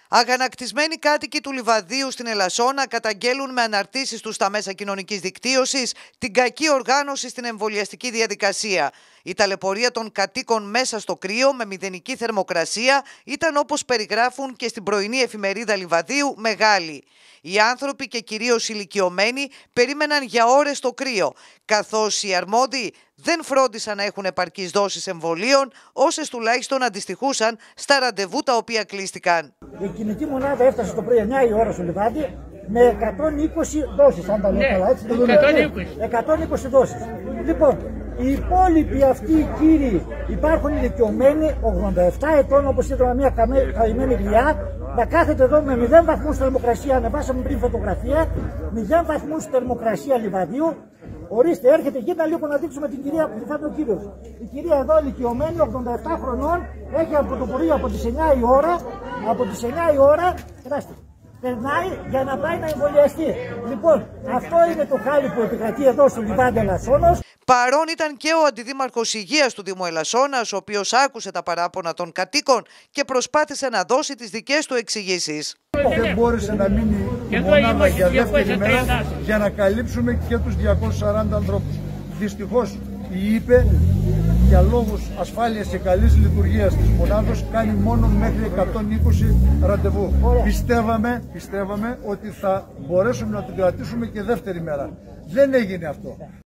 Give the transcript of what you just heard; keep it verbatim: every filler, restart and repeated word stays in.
Αγανακτισμένοι κάτοικοι του Λιβαδίου στην Ελασσόνα καταγγέλουν με αναρτήσεις τους στα μέσα κοινωνικής δικτύωσης την κακή οργάνωση στην εμβολιαστική διαδικασία. Η ταλαιπωρία των κατοίκων μέσα στο κρύο με μηδενική θερμοκρασία ήταν, όπως περιγράφουν και στην πρωινή εφημερίδα Λιβαδίου, μεγάλη. Οι άνθρωποι και κυρίως οι ηλικιωμένοι περίμεναν για ώρες στο κρύο, καθώς οι αρμόδιοι δεν φρόντισαν να έχουν επαρκείς δόσεις εμβολίων, όσες τουλάχιστον αντιστοιχούσαν στα ραντεβού τα οποία κλείστηκαν. Η κινητή μονάδα έφτασε το πρωί εννιά η ώρα στο Λιβάδι με εκατόν είκοσι δόσεις, αν τα λέω καλά, έτσι. εκατόν είκοσι δόσεις. Λοιπόν, οι υπόλοιποι αυτοί οι κύριοι υπάρχουν ηλικιωμένοι ογδόντα επτά ετών, όπως είδαμε μια καημένη γλιά, να κάθεται εδώ με μηδέν βαθμούς θερμοκρασία, ανεβάσαμε πριν φωτογραφία, μηδέν βαθμούς θερμοκρασία Λιβαδίου. Ορίστε, έρχεται εκεί να λίγο να δείξουμε την κυρία που θα ο κύριος. Η κυρία εδώ ηλικιωμένη, ογδόντα επτά χρονών, έχει από το πρωί από τις εννιά η ώρα, από τις εννιά η ώρα, κοιτάξτε, περνάει για να πάει να εμβολιαστεί. Λοιπόν, αυτό είναι το χάλι που επικρατεί εδώ στο Λιβάδι Ελασσόνος. Παρόν ήταν και ο αντιδήμαρχος υγείας του Δήμου Ελασσόνας, ο οποίος άκουσε τα παράπονα των κατοίκων και προσπάθησε να δώσει τις δικές του εξηγήσεις. Δεν μπόρεσε να μείνει η μονάδα για δεύτερη μέρα για να καλύψουμε και τους διακόσιους σαράντα ανθρώπους. Δυστυχώς η ΥΠΕ, για λόγους ασφάλειας και καλής λειτουργίας της μονάδος, κάνει μόνο μέχρι εκατόν είκοσι ραντεβού. Πιστεύαμε, πιστεύαμε ότι θα μπορέσουμε να την κρατήσουμε και δεύτερη μέρα. Δεν έγινε αυτό.